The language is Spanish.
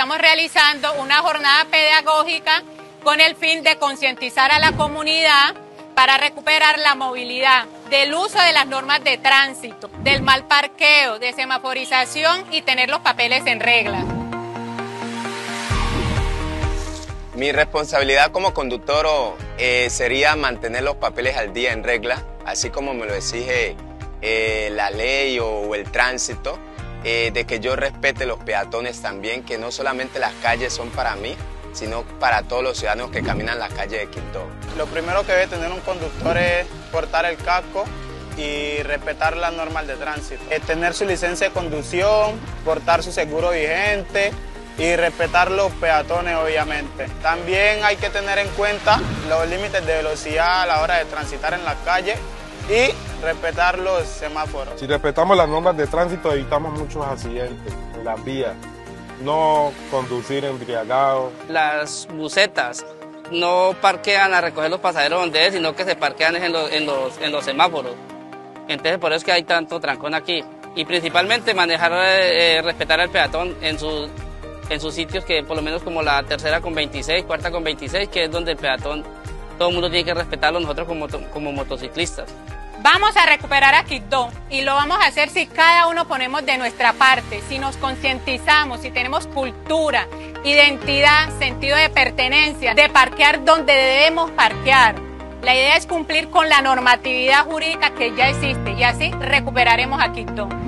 estamos realizando una jornada pedagógica con el fin de concientizar a la comunidad para recuperar la movilidad, del uso de las normas de tránsito, del mal parqueo, de semaforización y tener los papeles en regla. Mi responsabilidad como conductor sería mantener los papeles al día en regla, así como me lo exige la ley o el tránsito, de que yo respete los peatones también, que no solamente las calles son para mí, sino para todos los ciudadanos que caminan las calles de Quibdó. Lo primero que debe tener un conductor es portar el casco y respetar las normas de tránsito. Tener su licencia de conducción, portar su seguro vigente y respetar los peatones, obviamente. También hay que tener en cuenta los límites de velocidad a la hora de transitar en la calle y respetar los semáforos. Si respetamos las normas de tránsito, evitamos muchos accidentes en las vías. No conducir embriagado. Las busetas no parquean a recoger los pasajeros donde es, sino que se parquean en los semáforos. Entonces por eso es que hay tanto trancón aquí. Y principalmente manejar, respetar al peatón en sus sitios, que por lo menos como la tercera con 26, cuarta con 26, que es donde el peatón, todo el mundo tiene que respetarlo, nosotros como motociclistas. Vamos a recuperar a Quibdó y lo vamos a hacer si cada uno ponemos de nuestra parte, si nos concientizamos, si tenemos cultura, identidad, sentido de pertenencia, de parquear donde debemos parquear. La idea es cumplir con la normatividad jurídica que ya existe y así recuperaremos a Quibdó.